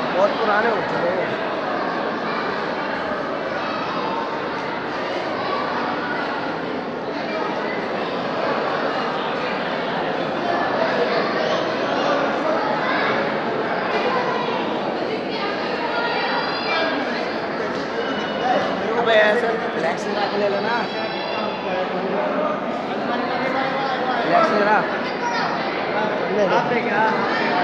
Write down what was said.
बहुत पुराने हो चुके हैं। अबे ऐसे रिलैक्स लगा के ले लेना, रिलैक्स लेना।